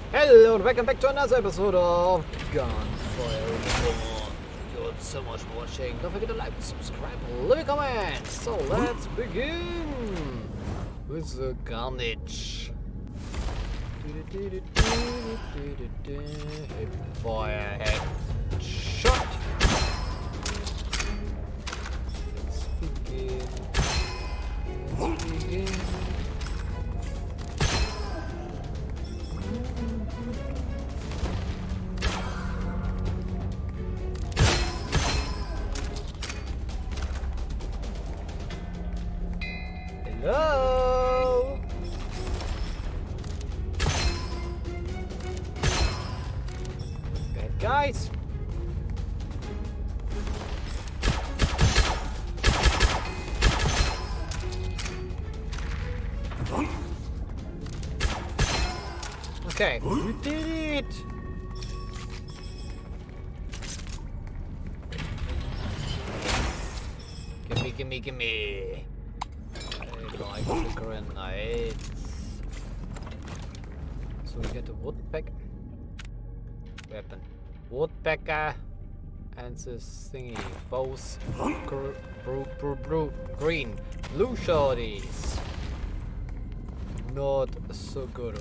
Hello and welcome back to another episode of Gunfire Reborn. You're so much for watching. Don't forget to like, subscribe, leave a comment. So let's begin with the carnage. Fire head shot. Let's begin. Let's begin. Hello? Bad guys. Okay, we did it! Gimme. I like the grenades. So we get a woodpecker weapon. Woodpecker and this thingy. Both green. Blue shorties. Not so good.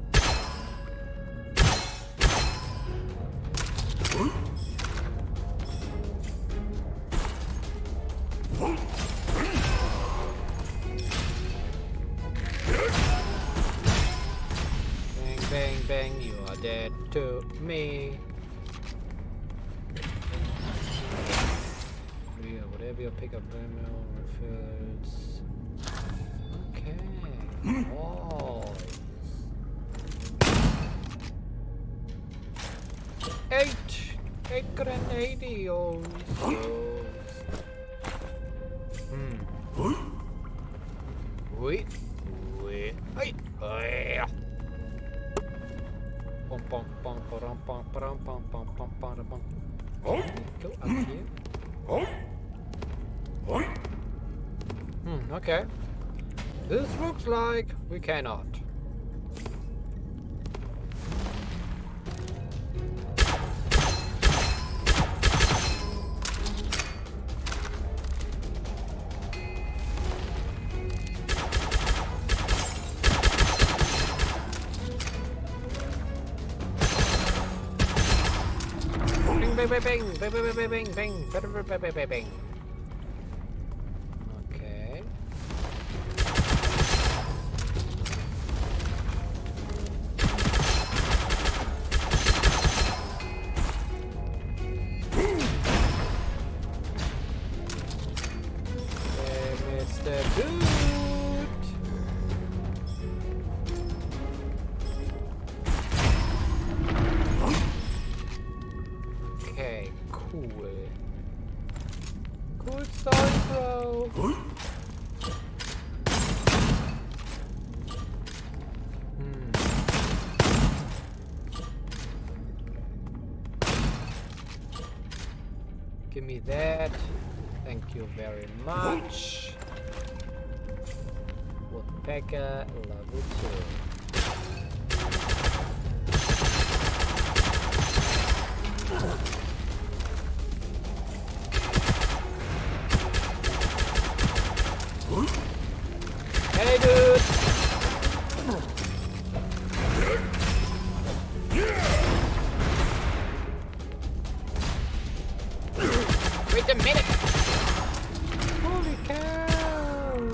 Bang, bang, you are dead to me. Yeah, whatever you pick up, ammo refills. Okay. Oh. 8 grenadios. Wait. Hey. Go up here. Okay. This looks like we cannot. Bang. Okay. Hey, Mr. Dude. Okay, cool. Cool start, bro. Give me that. Thank you very much. Woodpecker level 2. Hey, dude! Wait a minute! Holy cow!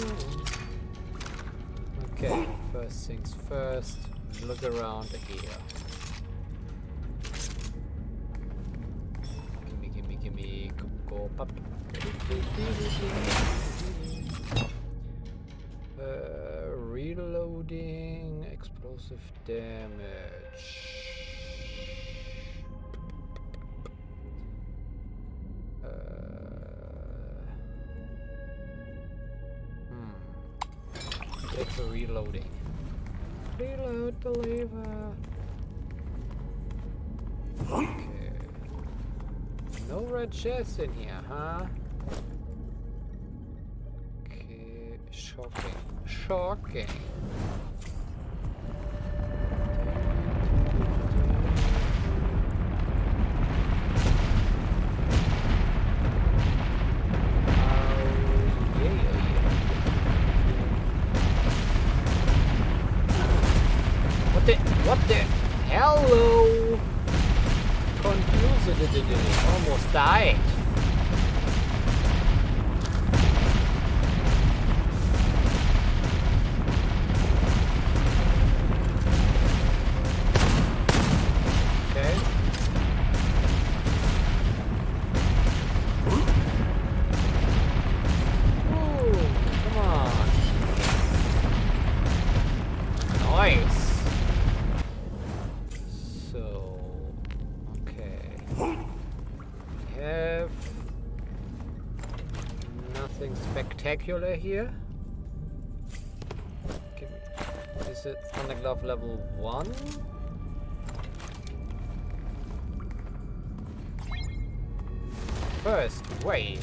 Okay, first things first, look around here. Gimme, go pop. Reloading, explosive damage. Take the reloading. Reload the lever. Okay. No red chests in here, huh? Okay, shocking. What the? Hello. Confused. Almost died. Spectacular here. Is it Thunderglove level 1? First wave.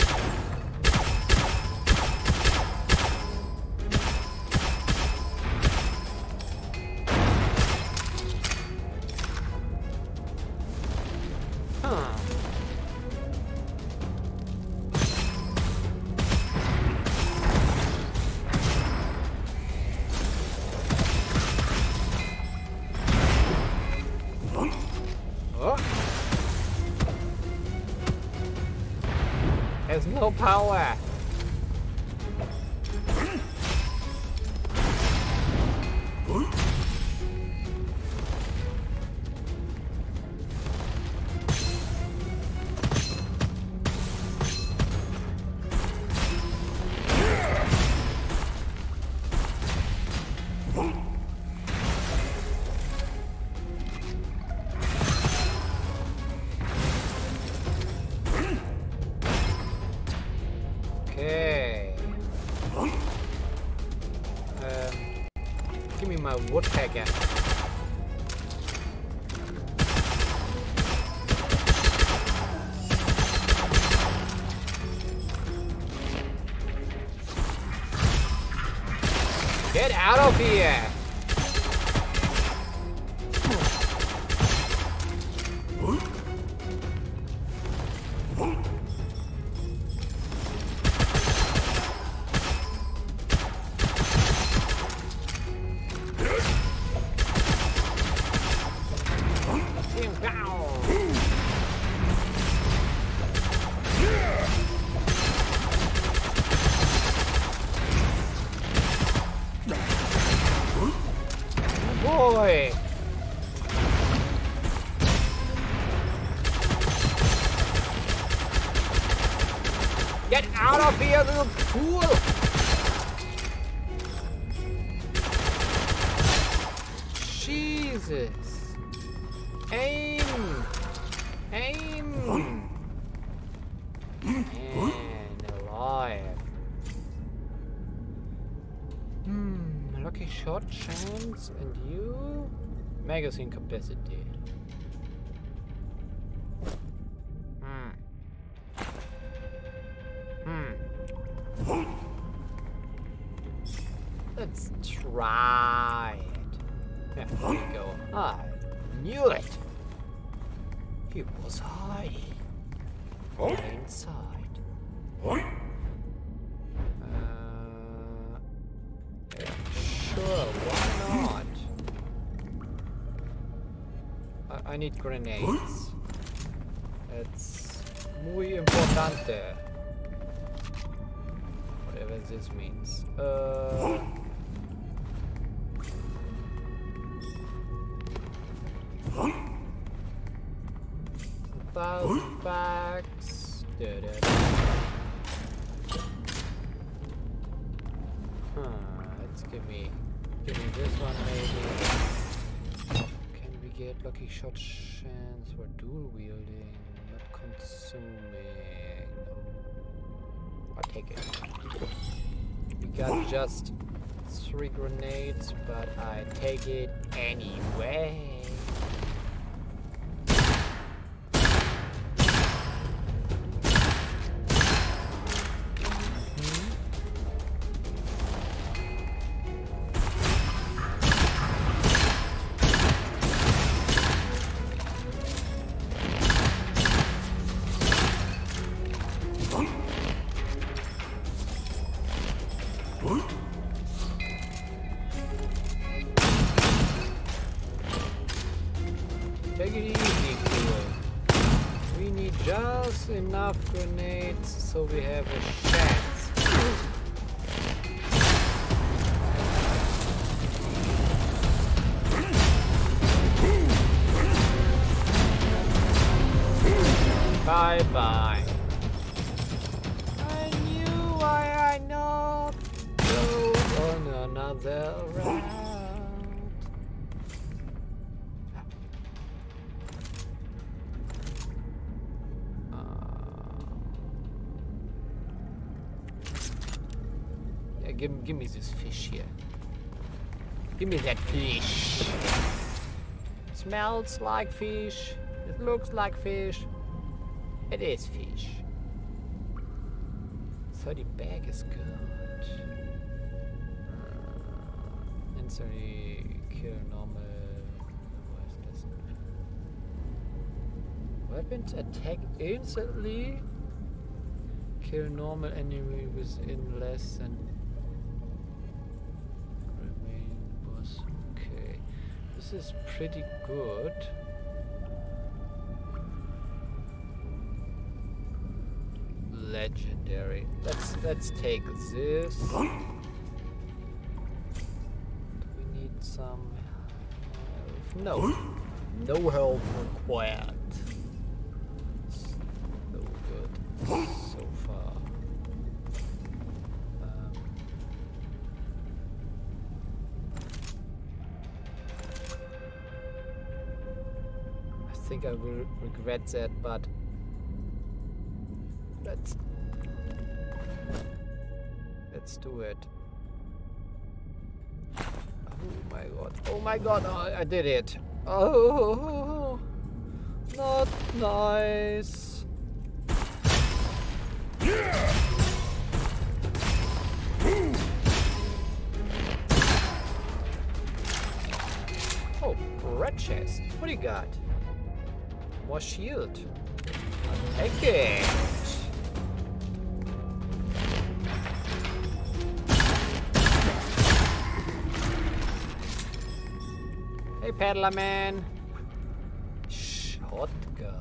There's no power. Give me my woodpecker. Get out of here! Boy! Get out of here, little fool! Jesus! Aim! Aim! And alive. Lucky shot chance, and you? Magazine capacity. Let's try it. Yeah, there we go. I knew it. He was hiding inside. Sure, why not? I need grenades. It's muy importante. Whatever this means. 1,000 packs. Let's give me this one maybe. Can we get lucky shot chance for dual wielding? Not consuming. I'll take it. We got just 3 grenades, but I take it anyway. Take it easy, cool. We need just enough grenades so we have a chance. Bye bye. I knew why I not go on another route. Yeah, give me this fish here. Give me that fish. It smells like fish. It looks like fish. It is fish. 30 bag is good. Instantly kill normal. What is this? Weapons attack instantly. Kill normal enemy within less than. Remain boss. Okay. This is pretty good. Legendary. Let's take this. We need some health. No help required. So good so far. I think I will regret that, but let's do it. Oh my god. Oh my god. Oh, I did it. Oh, not nice. Oh, red chest. What do you got? More shield. Take it. Hey, Peddler Man. Shotgun.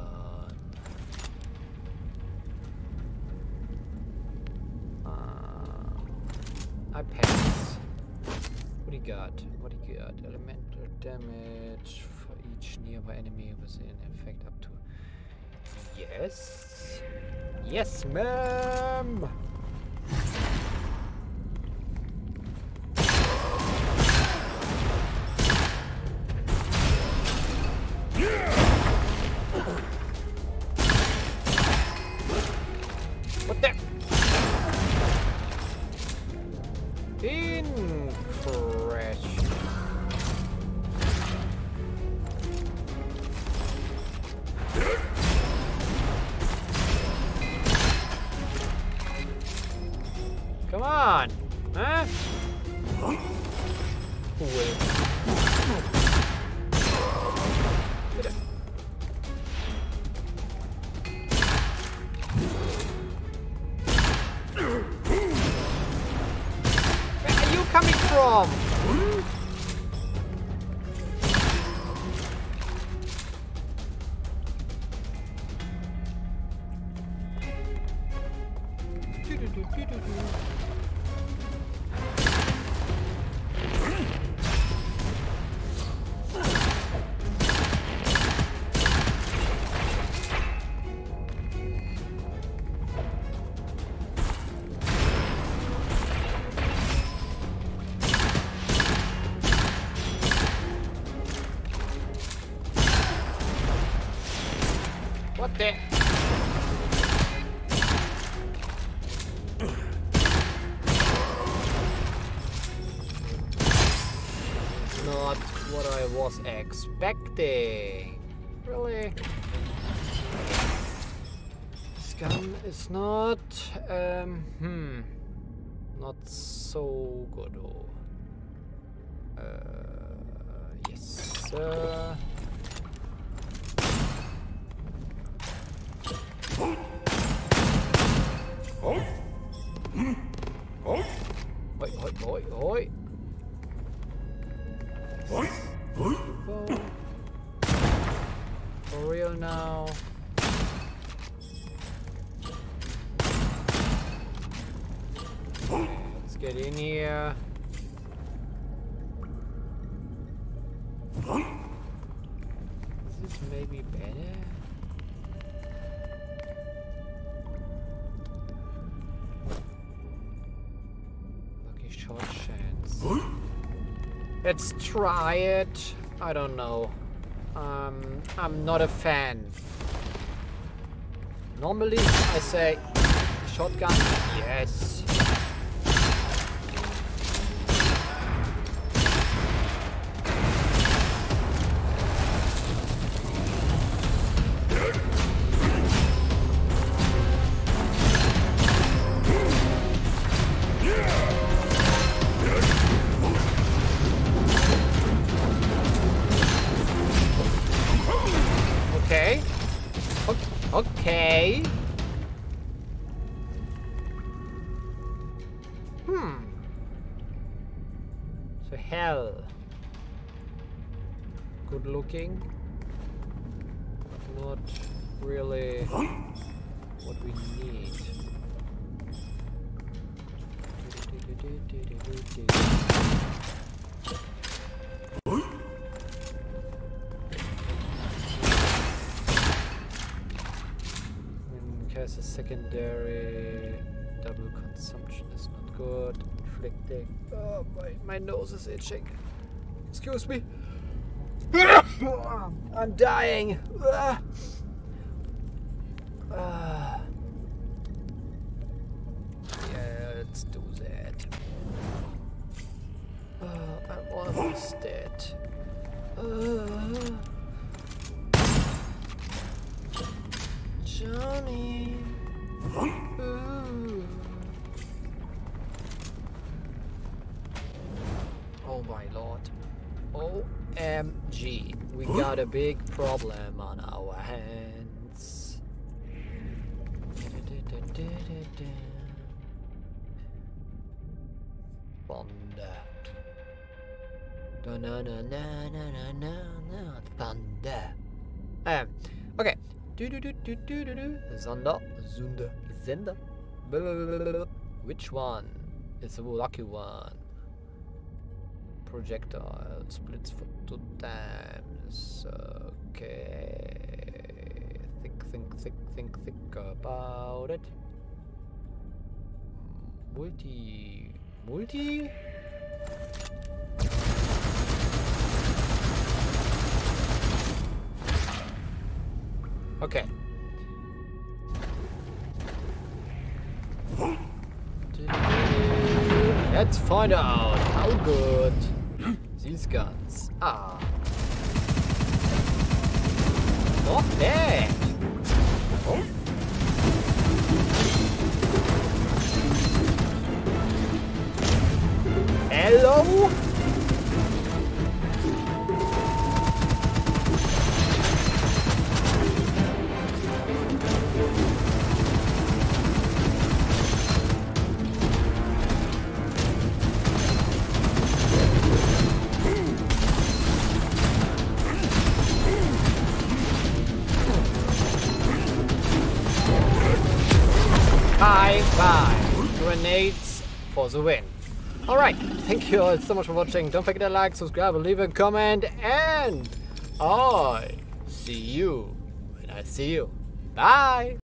I pass. What do you got? What do you got? Elemental damage for each nearby enemy within effect up to. Yes. Yes, ma'am. What the? In crash. Come on, huh? From? What the? Not what I was expecting. Really? This gun is not, not so good. Yes, sir. Oi. For real now? Okay, let's get in here. Is this maybe better? Lucky short chance. Let's try it. I don't know. I'm not a fan. Normally I say shotgun, yes. Okay. Okay. So hell. Good looking. But not really what we need. In case a secondary double consumption is not good. Inflicting. Oh, my nose is itching. Excuse me. I'm dying. Yeah, let's do that. I'm almost dead. Johnny. Oh my lord. OMG. We got a big problem on our hands. Thunder. Thunder. Okay. Zender. Which one is the lucky one? Projectile splits for 2 times. Okay. Think about it. Multi. Okay. Let's find out how good these guns are. Not bad. Oh. Hello? Bye. Grenades for the win. Alright, thank you all so much for watching. Don't forget to like, subscribe, and leave a comment. And I see you when I see you. Bye.